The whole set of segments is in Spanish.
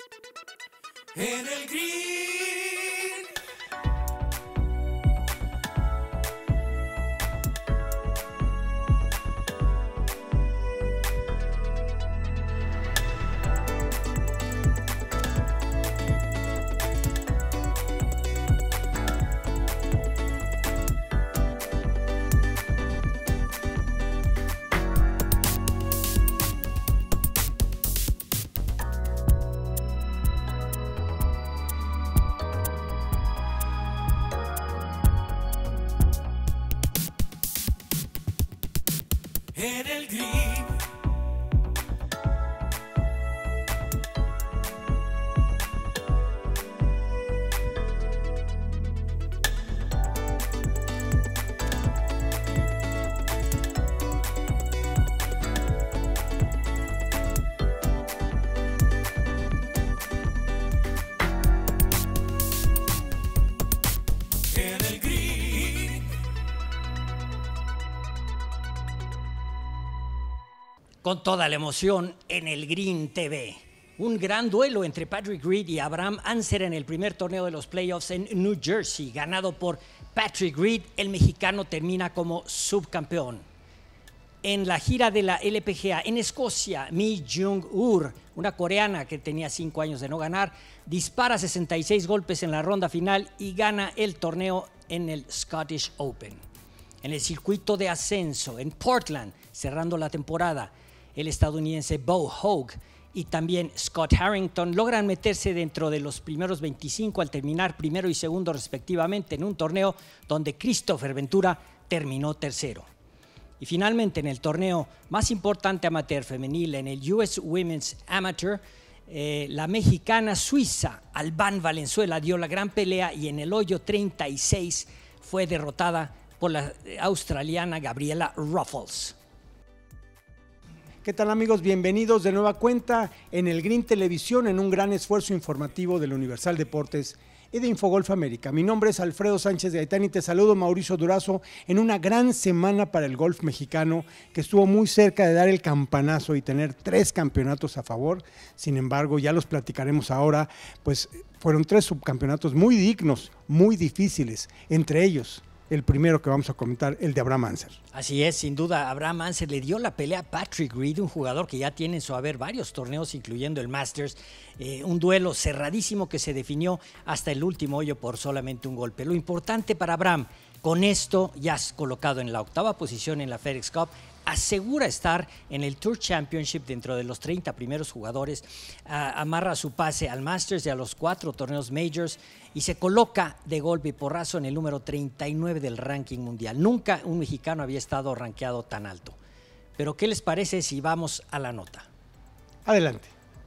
En el green. En el green. En el green. Con toda la emoción en el Green TV. Un gran duelo entre Patrick Reed y Abraham Ancer en el primer torneo de los playoffs en New Jersey. Ganado por Patrick Reed, el mexicano termina como subcampeón. En la gira de la LPGA en Escocia, Mi Jung-ur, una coreana que tenía 5 años de no ganar, dispara 66 golpes en la ronda final y gana el torneo en el Scottish Open. En el circuito de ascenso en Portland, cerrando la temporada, el estadounidense Bo Hoag y también Scott Harrington logran meterse dentro de los primeros 25 al terminar primero y segundo respectivamente en un torneo donde Christopher Ventura terminó tercero. Y finalmente en el torneo más importante amateur femenil, en el US Women's Amateur, la mexicana suiza Albán Valenzuela dio la gran pelea y en el hoyo 36 fue derrotada por la australiana Gabriela Ruffles. ¿Qué tal, amigos? Bienvenidos de nueva cuenta en el Green Televisión en un gran esfuerzo informativo del Universal Deportes y de Infogolf América. Mi nombre es Alfredo Sánchez de Gaitán y te saludo, Mauricio Durazo, en una gran semana para el golf mexicano que estuvo muy cerca de dar el campanazo y tener 3 campeonatos a favor. Sin embargo, ya los platicaremos ahora, pues fueron 3 subcampeonatos muy dignos, muy difíciles, entre ellos el primero que vamos a comentar, el de Abraham Ancer. Así es, sin duda, Abraham Ancer le dio la pelea a Patrick Reed, un jugador que ya tiene en su haber varios torneos, incluyendo el Masters, un duelo cerradísimo que se definió hasta el último hoyo por solamente un golpe. Lo importante para Abraham, con esto ya has colocado en la 8ª posición en la FedEx Cup, asegura estar en el Tour Championship dentro de los 30 primeros jugadores, amarra su pase al Masters y a los 4 torneos Majors y se coloca de golpe y porrazo en el número 39 del ranking mundial. Nunca un mexicano había estado rankeado tan alto. Pero ¿qué les parece si vamos a la nota? Adelante.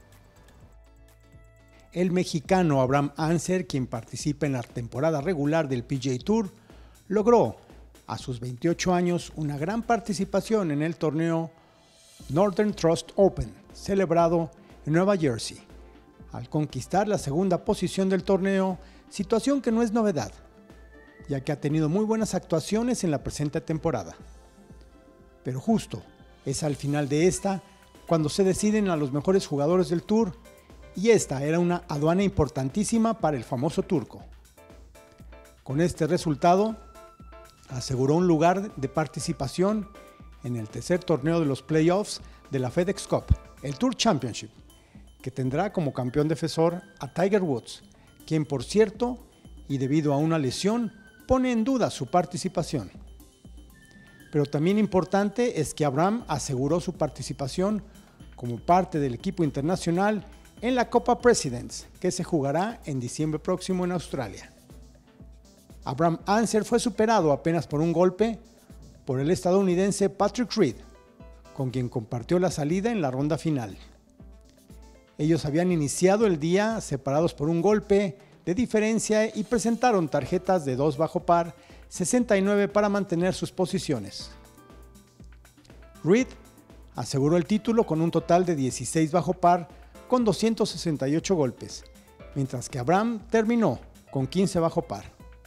El mexicano Abraham Ancer, quien participa en la temporada regular del PGA Tour, logró a sus 28 años una gran participación en el torneo Northern Trust Open, celebrado en Nueva Jersey, al conquistar la 2ª posición del torneo, situación que no es novedad, ya que ha tenido muy buenas actuaciones en la presente temporada. Pero justo es al final de esta cuando se deciden a los mejores jugadores del Tour, y esta era una aduana importantísima para el famoso turco. Con este resultado, aseguró un lugar de participación en el tercer torneo de los playoffs de la FedEx Cup, el Tour Championship, que tendrá como campeón defensor a Tiger Woods, quien, por cierto, y debido a una lesión, pone en duda su participación. Pero también importante es que Abraham aseguró su participación como parte del equipo internacional en la Copa Presidents, que se jugará en diciembre próximo en Australia. Abraham Ancer fue superado apenas por un golpe por el estadounidense Patrick Reed, con quien compartió la salida en la ronda final. Ellos habían iniciado el día separados por un golpe de diferencia y presentaron tarjetas de 2 bajo par, 69 para mantener sus posiciones. Reed aseguró el título con un total de 16 bajo par con 268 golpes, mientras que Abraham terminó con 15 bajo par.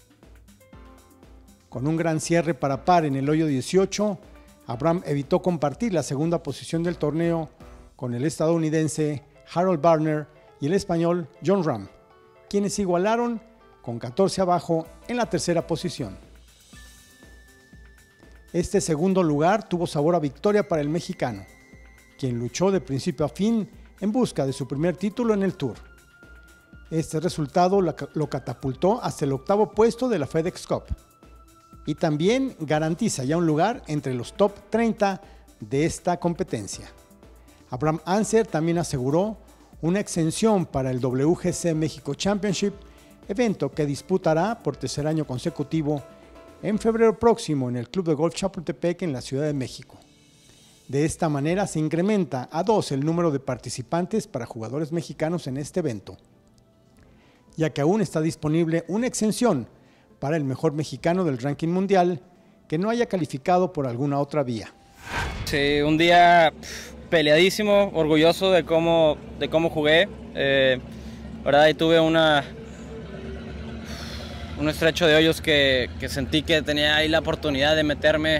Con un gran cierre para par en el hoyo 18, Abraham evitó compartir la 2ª posición del torneo con el estadounidense Harold Varner y el español Jon Rahm, quienes igualaron con 14 abajo en la tercera posición. Este segundo lugar tuvo sabor a victoria para el mexicano, quien luchó de principio a fin en busca de su primer título en el Tour. Este resultado lo catapultó hasta el octavo puesto de la FedEx Cup y también garantiza ya un lugar entre los top 30 de esta competencia. Abraham Ancer también aseguró una exención para el WGC México Championship, evento que disputará por tercer año consecutivo en febrero próximo en el Club de Golf Chapultepec en la Ciudad de México. De esta manera se incrementa a 2 el número de participantes para jugadores mexicanos en este evento, ya que aún está disponible una exención para el mejor mexicano del ranking mundial que no haya calificado por alguna otra vía. Sí, un día peleadísimo, orgulloso de cómo jugué. ¿Verdad? Ahí tuve un estrecho de hoyos que sentí que tenía ahí la oportunidad de meterme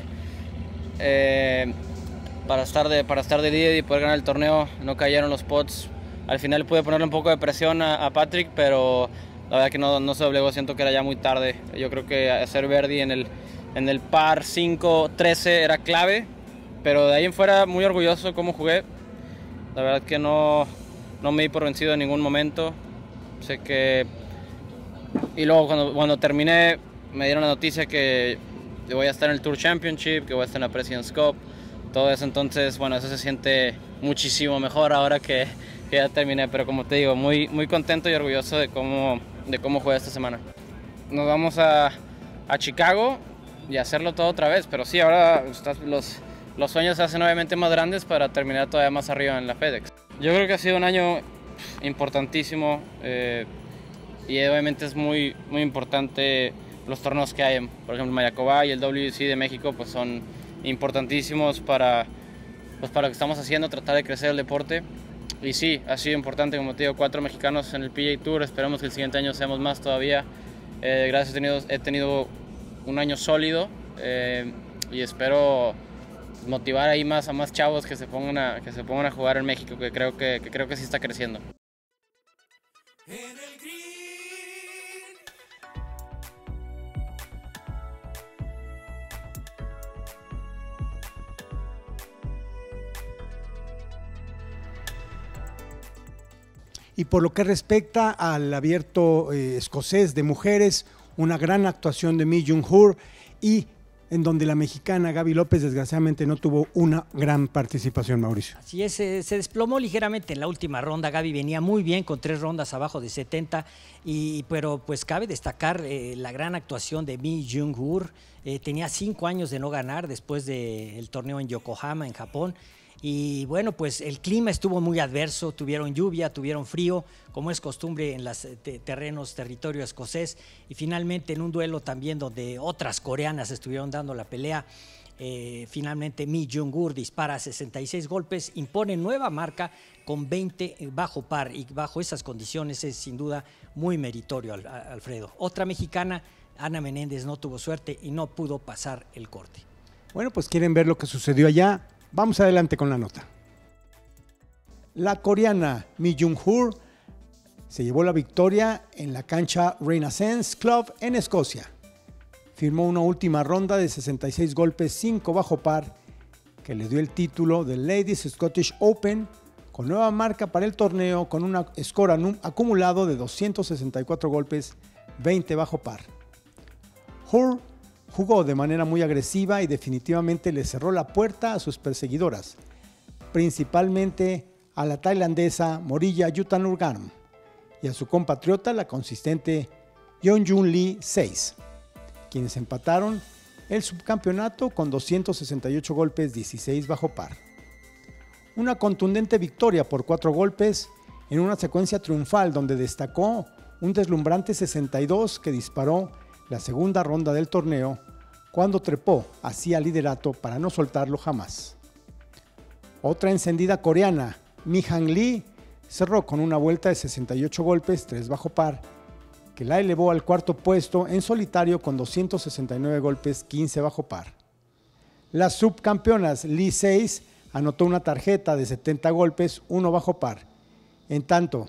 para estar de líder y poder ganar el torneo. No cayeron los pots. Al final pude ponerle un poco de presión a Patrick, pero la verdad que no se doblegó, siento que era ya muy tarde. Yo creo que hacer birdie en el par 5-13 era clave, pero de ahí en fuera muy orgulloso de cómo jugué. La verdad que no me di por vencido en ningún momento. Sé que... Y luego cuando terminé me dieron la noticia que voy a estar en el Tour Championship, que voy a estar en la President's Cup, todo eso. Entonces, bueno, eso se siente muchísimo mejor ahora que ya terminé, pero como te digo, muy contento y orgulloso de cómo jugué esta semana. Nos vamos a Chicago y hacerlo todo otra vez, pero sí, ahora los sueños se hacen obviamente más grandes para terminar todavía más arriba en la FedEx. Yo creo que ha sido un año importantísimo y obviamente es muy importante los torneos que hay, por ejemplo Mayaková y el WC de México, pues son importantísimos para lo que estamos haciendo, tratar de crecer el deporte. Y sí, ha sido importante, como te digo, 4 mexicanos en el PGA Tour, esperemos que el siguiente año seamos más todavía. Gracias, he tenido un año sólido y espero motivar ahí a más chavos que se pongan a jugar en México, que creo que sí está creciendo. En el green. Y por lo que respecta al abierto escocés de mujeres, una gran actuación de Mi Jung-hoo y en donde la mexicana Gaby López desgraciadamente no tuvo una gran participación, Mauricio. Así es, se desplomó ligeramente en la última ronda. Gaby venía muy bien con 3 rondas abajo de 70, pero pues cabe destacar la gran actuación de Mi Jung-hoo. Tenía 5 años de no ganar después del torneo en Yokohama, en Japón. Y bueno, pues el clima estuvo muy adverso, tuvieron lluvia, tuvieron frío, como es costumbre en los territorio escocés, y finalmente en un duelo también donde otras coreanas estuvieron dando la pelea, finalmente Mi Jung-hoo dispara 66 golpes, impone nueva marca con 20 bajo par, y bajo esas condiciones es sin duda muy meritorio, Alfredo. Otra mexicana, Ana Menéndez, no tuvo suerte y no pudo pasar el corte. Bueno, pues quieren ver lo que sucedió allá. Vamos adelante con la nota. La coreana Mi Jung-hoo se llevó la victoria en la cancha Renaissance Club en Escocia. Firmó una última ronda de 66 golpes, 5 bajo par, que le dio el título del Ladies Scottish Open con nueva marca para el torneo, con un score acumulado de 264 golpes, 20 bajo par. Hur jugó de manera muy agresiva y definitivamente le cerró la puerta a sus perseguidoras, principalmente a la tailandesa Morilla Yutanurgarm y a su compatriota, la consistente Yeonjun Lee 6, quienes empataron el subcampeonato con 268 golpes, 16 bajo par. Una contundente victoria por 4 golpes en una secuencia triunfal donde destacó un deslumbrante 62 que disparó la segunda ronda del torneo, cuando trepó hacia el liderato para no soltarlo jamás. Otra encendida coreana, Mi Han Lee, cerró con una vuelta de 68 golpes, 3 bajo par, que la elevó al cuarto puesto en solitario con 269 golpes, 15 bajo par. Las subcampeonas Lee 6 anotó una tarjeta de 70 golpes, 1 bajo par. En tanto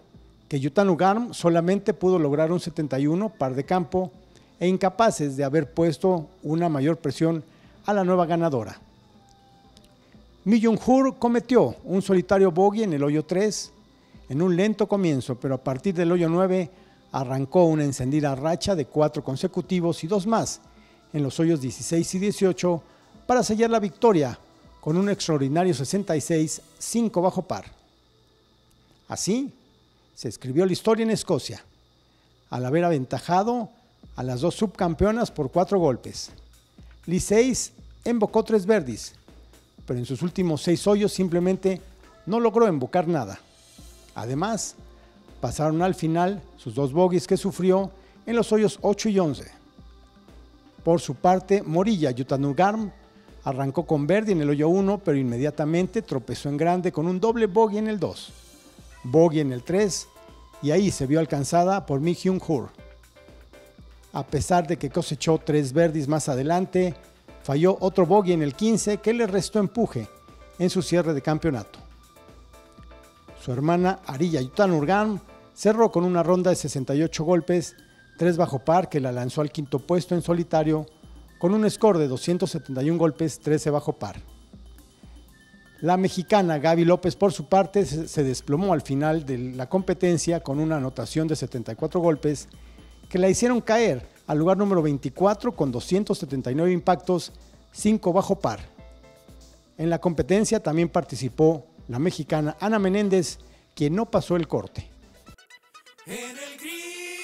que Yutan Ugarm solamente pudo lograr un 71 par de campo e incapaces de haber puesto una mayor presión a la nueva ganadora. Mi Jung-hur cometió un solitario bogey en el hoyo 3 en un lento comienzo, pero a partir del hoyo 9 arrancó una encendida racha de 4 consecutivos y 2 más en los hoyos 16 y 18 para sellar la victoria con un extraordinario 66, 5 bajo par. Así se escribió la historia en Escocia, al haber aventajado a las dos subcampeonas por 4 golpes. Lee Seis embocó 3 birdies, pero en sus últimos 6 hoyos simplemente no logró embocar nada. Además, pasaron al final sus 2 bogies que sufrió en los hoyos 8 y 11. Por su parte, Morilla Yutan Ugarm arrancó con birdie en el hoyo 1, pero inmediatamente tropezó en grande con un doble bogey en el 2, bogey en el 3, y ahí se vio alcanzada por Mi Jung-hur. A pesar de que cosechó 3 birdies más adelante, falló otro bogey en el 15 que le restó empuje en su cierre de campeonato. Su hermana Ariya Yutan Ugarm cerró con una ronda de 68 golpes, 3 bajo par, que la lanzó al quinto puesto en solitario con un score de 271 golpes, 13 bajo par. La mexicana Gaby López, por su parte, se desplomó al final de la competencia con una anotación de 74 golpes que la hicieron caer al lugar número 24 con 279 impactos, 5 bajo par. En la competencia también participó la mexicana Ana Menéndez, quien no pasó el corte. En el green.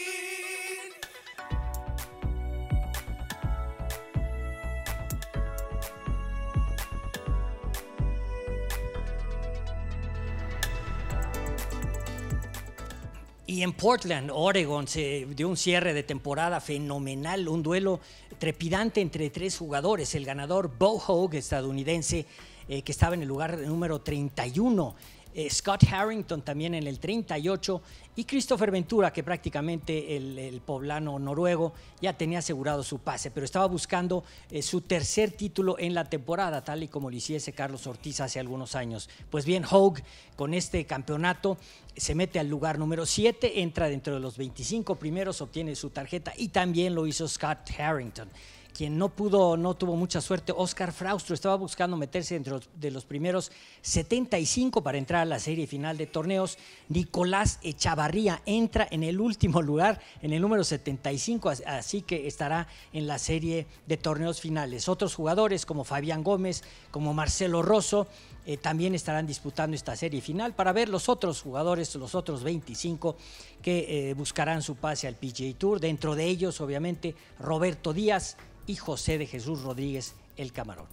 Y en Portland, Oregon, se dio un cierre de temporada fenomenal, un duelo trepidante entre 3 jugadores. El ganador, Bo Hoag, estadounidense, que estaba en el lugar número 31. Scott Harrington también en el 38 y Christopher Ventura, que prácticamente el poblano noruego ya tenía asegurado su pase, pero estaba buscando su tercer título en la temporada, tal y como lo hiciese Carlos Ortiz hace algunos años. Pues bien, Hoag con este campeonato se mete al lugar número 7, entra dentro de los 25 primeros, obtiene su tarjeta, y también lo hizo Scott Harrington. Quien no tuvo mucha suerte, Oscar Fraustro, estaba buscando meterse dentro de los primeros 75 para entrar a la serie final de torneos. Nicolás Echavarría entra en el último lugar, en el número 75, así que estará en la serie de torneos finales. Otros jugadores como Fabián Gómez, como Marcelo Rosso, también estarán disputando esta serie final para ver los otros jugadores, los otros 25 que buscarán su pase al PGA Tour. Dentro de ellos, obviamente, Roberto Díaz y José de Jesús Rodríguez, el Camarón.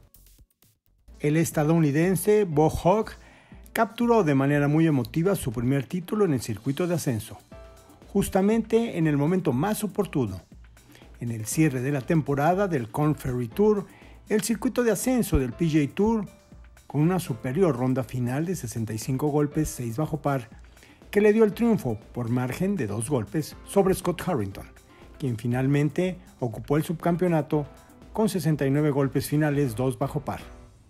El estadounidense Bo Hoag capturó de manera muy emotiva su primer título en el circuito de ascenso, justamente en el momento más oportuno. En el cierre de la temporada del Korn Ferry Tour, el circuito de ascenso del PGA Tour, con una superior ronda final de 65 golpes, 6 bajo par, que le dio el triunfo por margen de 2 golpes sobre Scott Harrington, quien finalmente ocupó el subcampeonato con 69 golpes finales, 2 bajo par.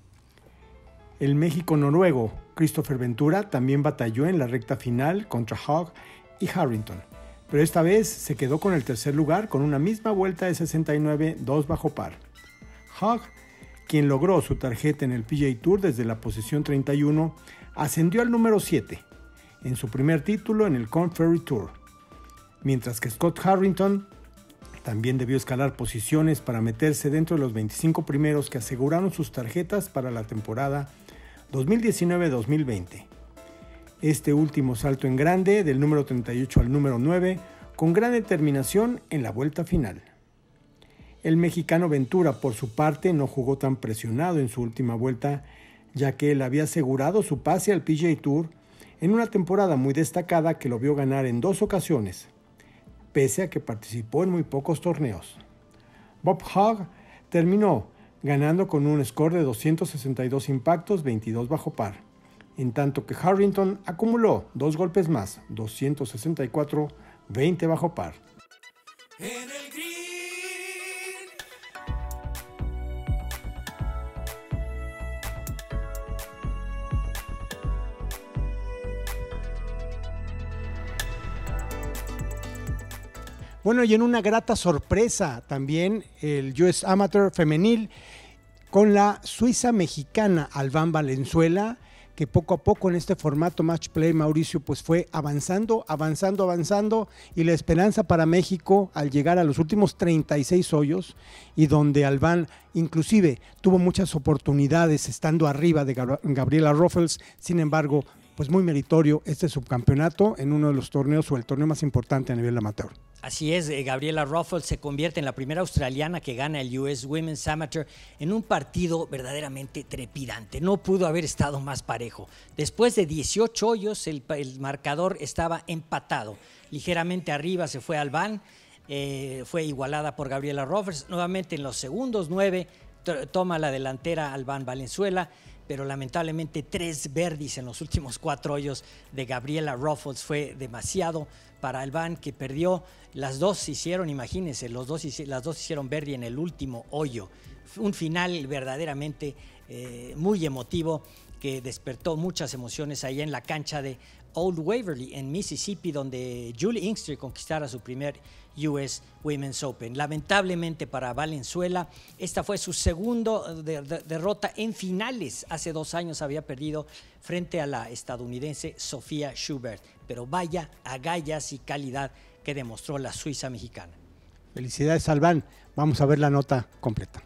El México-noruego Christopher Ventura también batalló en la recta final contra Hoag y Harrington, pero esta vez se quedó con el tercer lugar con una misma vuelta de 69, 2 bajo par. Hoag, quien logró su tarjeta en el PGA Tour desde la posición 31, ascendió al número 7 en su primer título en el Korn Ferry Tour, mientras que Scott Harrington también debió escalar posiciones para meterse dentro de los 25 primeros que aseguraron sus tarjetas para la temporada 2019-2020. Este último salto en grande, del número 38 al número 9, con gran determinación en la vuelta final. El mexicano Ventura, por su parte, no jugó tan presionado en su última vuelta, ya que él había asegurado su pase al PGA Tour en una temporada muy destacada que lo vio ganar en 2 ocasiones, pese a que participó en muy pocos torneos. Bob Hoag terminó ganando con un score de 262 impactos, 22 bajo par, en tanto que Harrington acumuló 2 golpes más, 264, 20 bajo par. En el green. Bueno, y en una grata sorpresa también el US Amateur femenil con la suiza mexicana Albán Valenzuela, que poco a poco en este formato Match Play, Mauricio, pues fue avanzando, y la esperanza para México al llegar a los últimos 36 hoyos, y donde Albán inclusive tuvo muchas oportunidades estando arriba de Gabriela Ruffels. Sin embargo, pues muy meritorio este subcampeonato en uno de los torneos o el torneo más importante a nivel amateur. Así es, Gabriela Ruffels se convierte en la primera australiana que gana el US Women's Amateur en un partido verdaderamente trepidante. No pudo haber estado más parejo. Después de 18 hoyos, el marcador estaba empatado. Ligeramente arriba se fue Albán, fue igualada por Gabriela Ruffels. Nuevamente en los segundos 9 toma la delantera Albán Valenzuela, pero lamentablemente 3 birdies en los últimos 4 hoyos de Gabriela Ruffels fue demasiado para Albán, que perdió. Las dos hicieron, imagínense, las dos hicieron birdie en el último hoyo. Un final verdaderamente muy emotivo que despertó muchas emociones allá en la cancha de Old Waverly en Mississippi, donde Julie Inkster conquistara su primer US Women's Open. Lamentablemente para Valenzuela, esta fue su segunda derrota en finales. Hace 2 años había perdido frente a la estadounidense Sofía Schubert, pero vaya agallas y calidad que demostró la suiza mexicana. Felicidades, Albán. Vamos a ver la nota completa.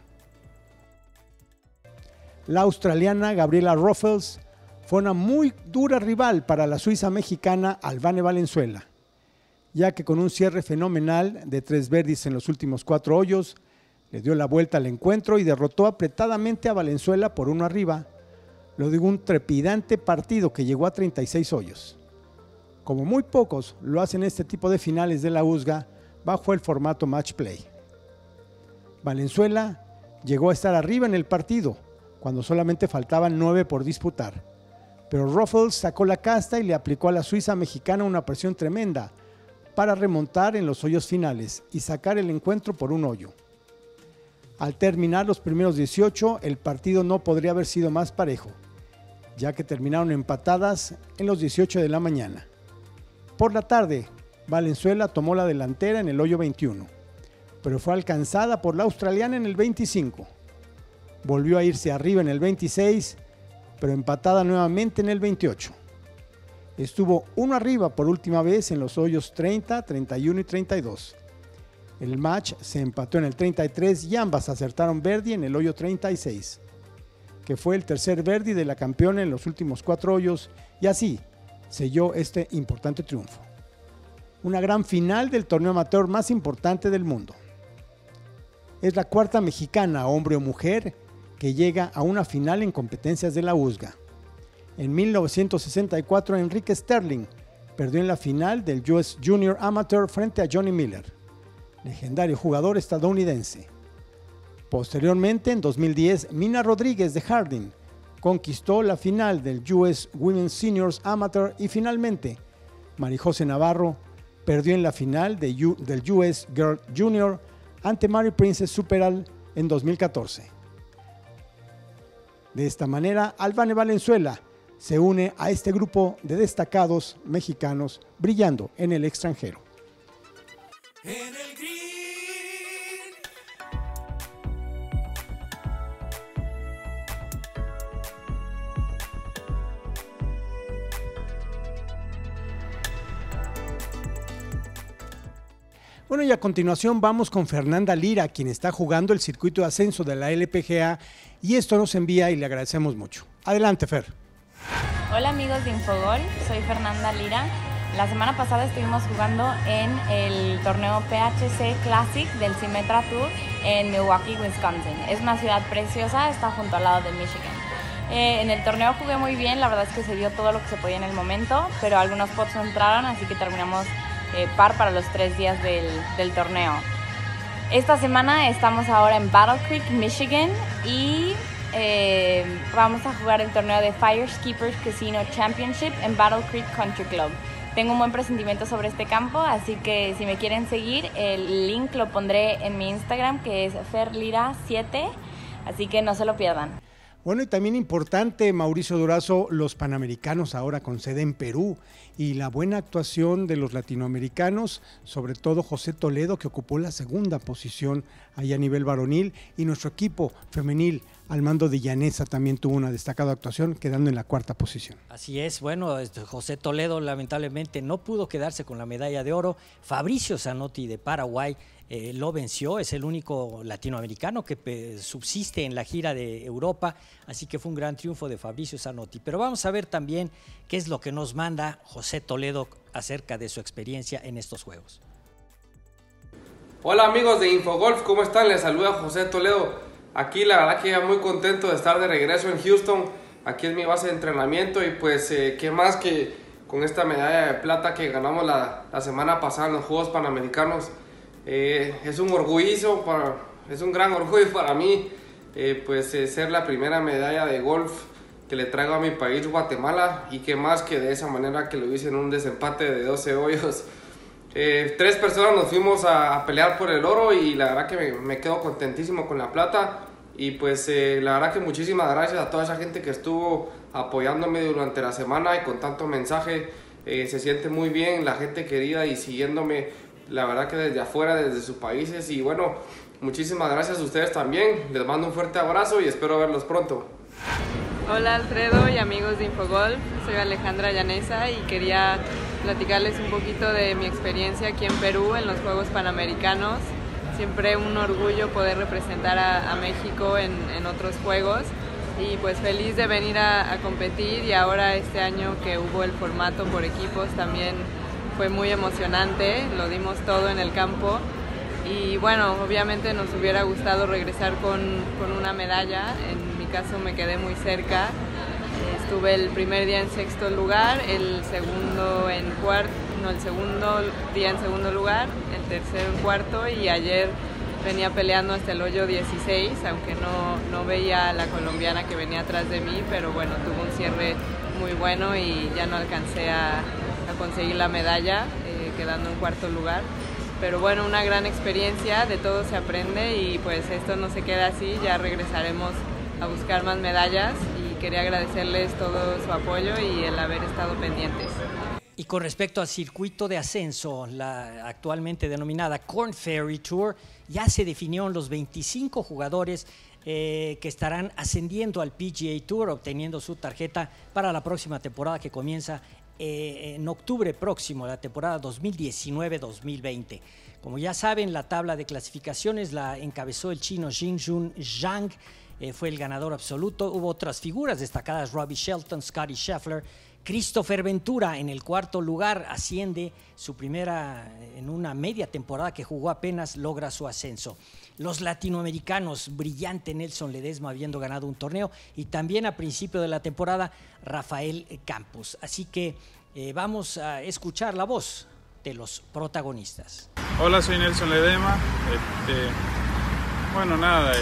La australiana Gabriela Ruffels fue una muy dura rival para la suiza mexicana Albane Valenzuela, ya que con un cierre fenomenal de 3 birdies en los últimos 4 hoyos, le dio la vuelta al encuentro y derrotó apretadamente a Valenzuela por 1 arriba, lo de un trepidante partido que llegó a 36 hoyos. Como muy pocos lo hacen este tipo de finales de la USGA bajo el formato Match Play. Valenzuela llegó a estar arriba en el partido, cuando solamente faltaban 9 por disputar. Pero Ruffels sacó la casta y le aplicó a la suiza mexicana una presión tremenda para remontar en los hoyos finales y sacar el encuentro por 1 hoyo. Al terminar los primeros 18, el partido no podría haber sido más parejo, ya que terminaron empatadas en los 18 de la mañana. Por la tarde, Valenzuela tomó la delantera en el hoyo 21, pero fue alcanzada por la australiana en el 25. Volvió a irse arriba en el 26, pero empatada nuevamente en el 28. Estuvo 1 arriba por última vez en los hoyos 30, 31 y 32. El match se empató en el 33 y ambas acertaron birdie en el hoyo 36, que fue el tercer birdie de la campeona en los últimos 4 hoyos, y así selló este importante triunfo. Una gran final del torneo amateur más importante del mundo. Es la 4ª mexicana, hombre o mujer, que llega a una final en competencias de la USGA. En 1964, Enrique Sterling perdió en la final del US Junior Amateur frente a Johnny Miller, legendario jugador estadounidense. Posteriormente, en 2010, Mina Rodríguez de Harding conquistó la final del US Women's Seniors Amateur, y finalmente Marijose Navarro perdió en la final del US Girl Junior ante Mary Princess Superal en 2014. De esta manera, Albane Valenzuela se une a este grupo de destacados mexicanos brillando en el extranjero. En el green. Bueno, y a continuación vamos con Fernanda Lira, quien está jugando el circuito de ascenso de la LPGA, y esto nos envía y le agradecemos mucho. Adelante, Fer. Hola amigos de Infogol, soy Fernanda Lira. La semana pasada estuvimos jugando en el torneo PHC Classic del Symetra Tour en Milwaukee, Wisconsin. Es una ciudad preciosa, está junto al lado de Michigan. En el torneo jugué muy bien, la verdad es que se dio todo lo que se podía en el momento, pero algunos pots no entraron, así que terminamos par para los 3 días del torneo. Esta semana estamos ahora en Battle Creek, Michigan, y vamos a jugar el torneo de Firekeepers Casino Championship en Battle Creek Country Club. Tengo un buen presentimiento sobre este campo, así que si me quieren seguir, el link lo pondré en mi Instagram, que es ferlira7, así que no se lo pierdan. Bueno, y también importante, Mauricio Durazo, los Panamericanos ahora con sede en Perú y la buena actuación de los latinoamericanos, sobre todo José Toledo, que ocupó la segunda posición ahí a nivel varonil, y nuestro equipo femenil al mando de Llanesa también tuvo una destacada actuación, quedando en la cuarta posición. Así es, bueno, José Toledo lamentablemente no pudo quedarse con la medalla de oro. Fabricio Zanotti de Paraguay lo venció, es el único latinoamericano que subsiste en la gira de Europa, así que fue un gran triunfo de Fabricio Zanotti. Pero vamos a ver también qué es lo que nos manda José Toledo acerca de su experiencia en estos Juegos. Hola amigos de Infogolf, ¿cómo están? Les saluda José Toledo. Aquí la verdad que ya muy contento de estar de regreso en Houston. Aquí es mi base de entrenamiento y pues qué más que con esta medalla de plata que ganamos la semana pasada en los Juegos Panamericanos. Es un orgullo, es un gran orgullo para mí ser la primera medalla de golf que le traigo a mi país, Guatemala, y qué más que de esa manera que lo hice en un desempate de 12 hoyos. 3 personas nos fuimos a pelear por el oro y la verdad que me quedo contentísimo con la plata. Y pues la verdad que muchísimas gracias a toda esa gente que estuvo apoyándome durante la semana y con tanto mensaje. Se siente muy bien la gente querida y siguiéndome, la verdad que desde afuera, desde sus países. Y bueno, muchísimas gracias a ustedes también. Les mando un fuerte abrazo y espero verlos pronto. Hola Alfredo y amigos de Infogolf, soy Alejandra Llanesa y quería platicarles un poquito de mi experiencia aquí en Perú en los Juegos Panamericanos. Siempre un orgullo poder representar a México en otros Juegos y pues feliz de venir a competir, y ahora este año que hubo el formato por equipos también fue muy emocionante, lo dimos todo en el campo y bueno, obviamente nos hubiera gustado regresar con una medalla. En mi caso me quedé muy cerca, estuve el primer día en 6º lugar, el segundo día en segundo lugar, el tercero en cuarto, y ayer venía peleando hasta el hoyo 16, aunque no veía a la colombiana que venía atrás de mí, pero bueno, tuvo un cierre muy bueno y ya no alcancé a conseguir la medalla, quedando en 4º lugar. Pero bueno, una gran experiencia, de todo se aprende y pues esto no se queda así, ya regresaremos a buscar más medallas y quería agradecerles todo su apoyo y el haber estado pendientes. Y con respecto al circuito de ascenso, la actualmente denominada Korn Ferry Tour, ya se definieron los 25 jugadores que estarán ascendiendo al PGA Tour, obteniendo su tarjeta para la próxima temporada que comienza en octubre próximo, la temporada 2019-2020. Como ya saben, la tabla de clasificaciones la encabezó el chino Xinjun Zhang, fue el ganador absoluto. Hubo otras figuras destacadas: Robbie Shelton, Scottie Scheffler, Christopher Ventura en el 4º lugar, asciende su primera en una media temporada que jugó apenas, logra su ascenso. Los latinoamericanos, brillante Nelson Ledesma habiendo ganado un torneo, y también a principio de la temporada Rafael Campos. Así que vamos a escuchar la voz de los protagonistas. Hola, soy Nelson Ledesma. Bueno, nada,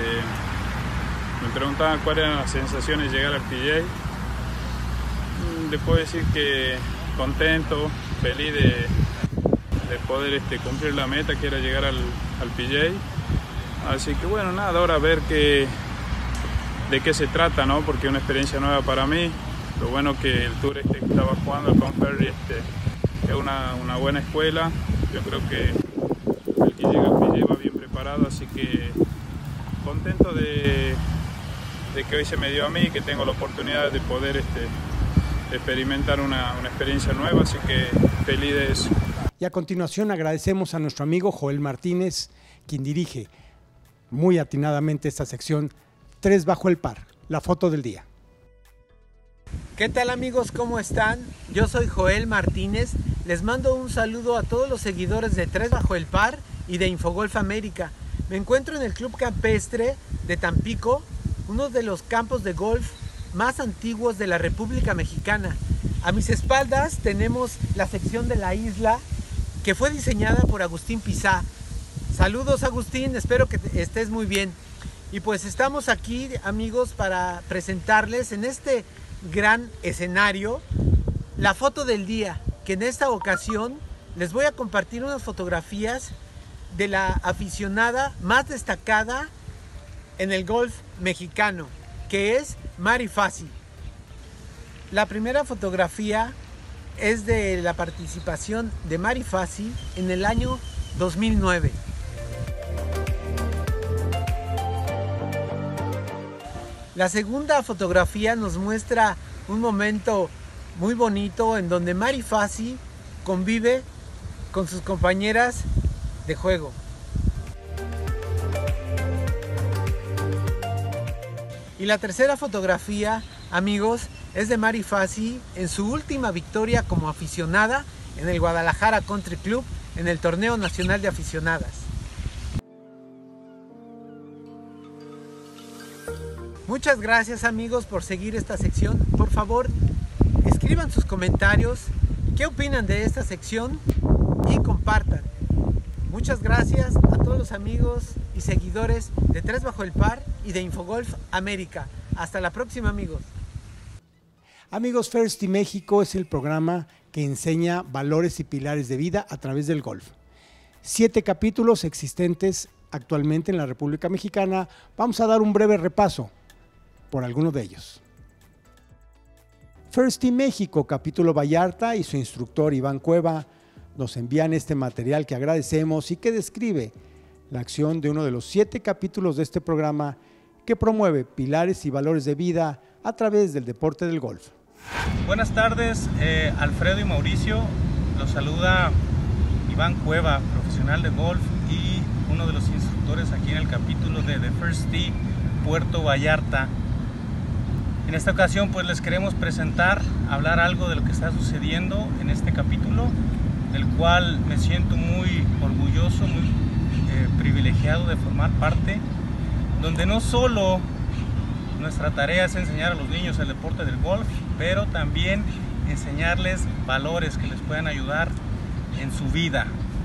me preguntaban cuáles eran las sensaciones de llegar al PGA. Les puedo decir que contento, feliz de poder cumplir la meta que era llegar al PGA. Así que bueno, nada, ahora a ver de qué se trata, ¿no? Porque es una experiencia nueva para mí. Lo bueno que el tour que estaba jugando, el Korn Ferry, es una buena escuela. Yo creo que el que llega al PGA va bien preparado, así que contento de que hoy se me dio a mí, que tengo la oportunidad de poder experimentar una experiencia nueva, así que feliz de eso. Y a continuación agradecemos a nuestro amigo Joel Martínez, quien dirige muy atinadamente esta sección 3 bajo el par, la foto del día. ¿Qué tal amigos? ¿Cómo están? Yo soy Joel Martínez, les mando un saludo a todos los seguidores de 3 bajo el par y de Infogolf América. Me encuentro en el Club Campestre de Tampico, uno de los campos de golf más antiguos de la República Mexicana. A mis espaldas tenemos la sección de la isla que fue diseñada por Agustín Pizá. Saludos Agustín, espero que estés muy bien. Y pues estamos aquí amigos para presentarles en este gran escenario la foto del día, que en esta ocasión les voy a compartir unas fotografías de la aficionada más destacada en el golf mexicano. que es Mari Fassi. La primera fotografía es de la participación de Mari Fassi en el año 2009. La segunda fotografía nos muestra un momento muy bonito en donde Mari Fassi convive con sus compañeras de juego. Y la tercera fotografía, amigos, es de Mari Fassi en su última victoria como aficionada en el Guadalajara Country Club en el Torneo Nacional de Aficionadas. Muchas gracias, amigos, por seguir esta sección. Por favor, escriban sus comentarios, qué opinan de esta sección y compartan. Muchas gracias a todos los amigos y seguidores de Tres Bajo el Par y de Infogolf América. Hasta la próxima, amigos. Amigos, First Tee México es el programa que enseña valores y pilares de vida a través del golf. 7 capítulos existentes actualmente en la República Mexicana. Vamos a dar un breve repaso por alguno de ellos. First Tee México, capítulo Vallarta, y su instructor Iván Cueva nos envían este material que agradecemos y que describe la acción de uno de los 7 capítulos de este programa que promueve pilares y valores de vida a través del deporte del golf. Buenas tardes, Alfredo y Mauricio. Los saluda Iván Cueva, profesional de golf y uno de los instructores aquí en el capítulo de The First Tee Puerto Vallarta. En esta ocasión pues les queremos presentar, hablar algo de lo que está sucediendo en este capítulo, del cual me siento muy orgulloso, muy privilegiado de formar parte, donde no solo nuestra tarea es enseñar a los niños el deporte del golf, pero también enseñarles valores que les puedan ayudar en su vida.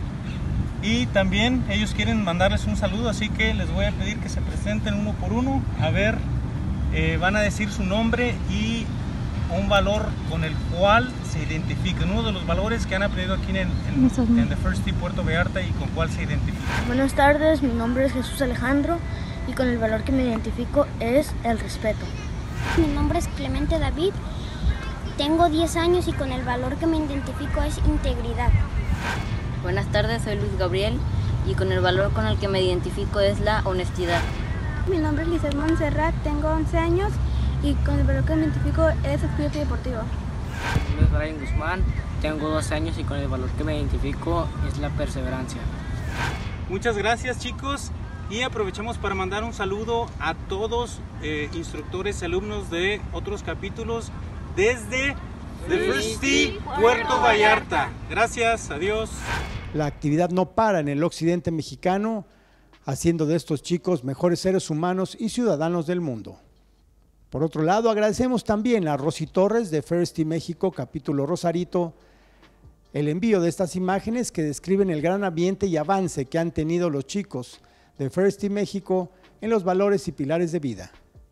Y también ellos quieren mandarles un saludo, así que les voy a pedir que se presenten uno por uno. A ver, van a decir su nombre y un valor con el cual se identifican, uno de los valores que han aprendido aquí en The First Tee Puerto Vallarta y con cuál se identifican. Buenas tardes, mi nombre es Jesús Alejandro y con el valor que me identifico es el respeto. Mi nombre es Clemente David, tengo 10 años y con el valor que me identifico es integridad. Buenas tardes, soy Luis Gabriel y con el valor con el que me identifico es la honestidad. Mi nombre es Lizeth Montserrat, tengo 11 años y con el valor que me identifico es espíritu deportivo. Mi nombre es Brian Guzmán, tengo 12 años y con el valor que me identifico es la perseverancia. Muchas gracias, chicos, y aprovechamos para mandar un saludo a todos instructores y alumnos de otros capítulos desde The First Tee Puerto Vallarta. Gracias, adiós. La actividad no para en el occidente mexicano, haciendo de estos chicos mejores seres humanos y ciudadanos del mundo. Por otro lado, agradecemos también a Rosy Torres de First Tee México, capítulo Rosarito, el envío de estas imágenes que describen el gran ambiente y avance que han tenido los chicos de First Tee México en los valores y pilares de vida.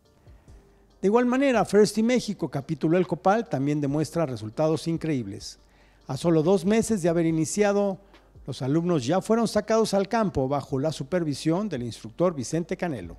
De igual manera, First Tee México, capítulo El Copal, también demuestra resultados increíbles. A solo 2 meses de haber iniciado, los alumnos ya fueron sacados al campo bajo la supervisión del instructor Vicente Canelo.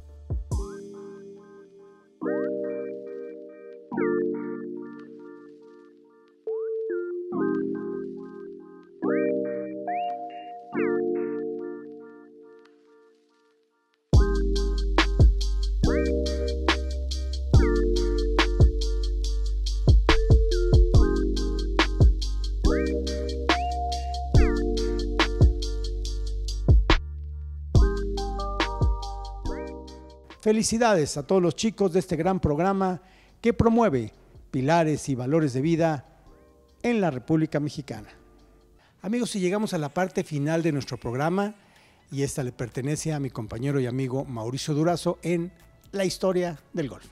Felicidades a todos los chicos de este gran programa que promueve pilares y valores de vida en la República Mexicana. Amigos, y llegamos a la parte final de nuestro programa y esta le pertenece a mi compañero y amigo Mauricio Durazo en la historia del golf.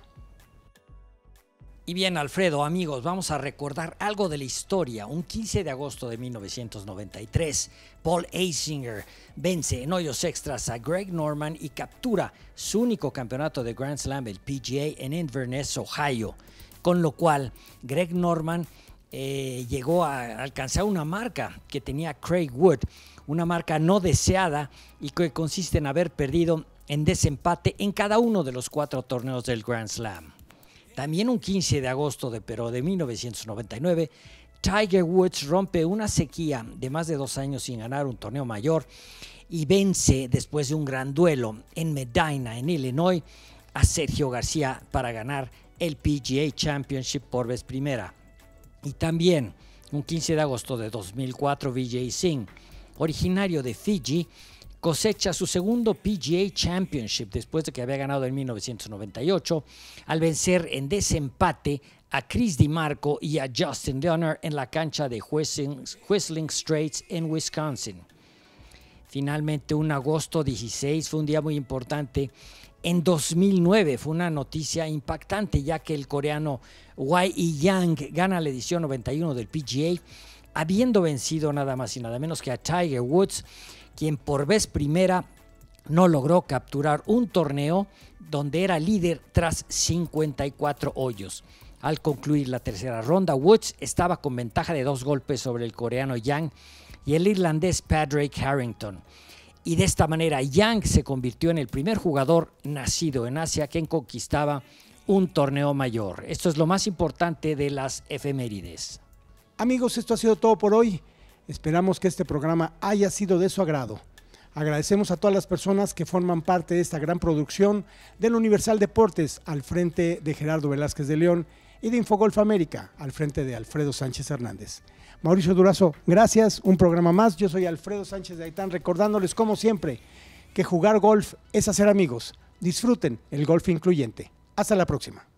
Y bien, Alfredo, amigos, vamos a recordar algo de la historia. Un 15 de agosto de 1993, Paul Azinger vence en hoyos extras a Greg Norman y captura su único campeonato de Grand Slam, el PGA, en Inverness, Ohio. Con lo cual, Greg Norman llegó a alcanzar una marca que tenía Craig Wood, una marca no deseada y que consiste en haber perdido en desempate en cada uno de los 4 torneos del Grand Slam. También un 15 de agosto de 1999, Tiger Woods rompe una sequía de más de 2 años sin ganar un torneo mayor y vence después de un gran duelo en Medina, en Illinois, a Sergio García para ganar el PGA Championship por vez primera. Y también un 15 de agosto de 2004, Vijay Singh, originario de Fiji, cosecha su segundo PGA Championship después de que había ganado en 1998 al vencer en desempate a Chris DiMarco y a Justin Leonard en la cancha de Whistling Straits en Wisconsin. Finalmente, un agosto 16 fue un día muy importante. En 2009 fue una noticia impactante, ya que el coreano Y.E. Yang gana la edición 91 del PGA, habiendo vencido nada más y nada menos que a Tiger Woods, quien por vez primera no logró capturar un torneo donde era líder tras 54 hoyos. Al concluir la tercera ronda, Woods estaba con ventaja de 2 golpes sobre el coreano Yang y el irlandés Padraig Harrington. Y de esta manera, Yang se convirtió en el primer jugador nacido en Asia que conquistaba un torneo mayor. Esto es lo más importante de las efemérides. Amigos, esto ha sido todo por hoy. Esperamos que este programa haya sido de su agrado. Agradecemos a todas las personas que forman parte de esta gran producción del Universal Deportes, al frente de Gerardo Velázquez de León, y de Infogolf América, al frente de Alfredo Sánchez Hernández. Mauricio Durazo, gracias, un programa más. Yo soy Alfredo Sánchez de Aitán, recordándoles como siempre que jugar golf es hacer amigos. Disfruten el golf incluyente. Hasta la próxima.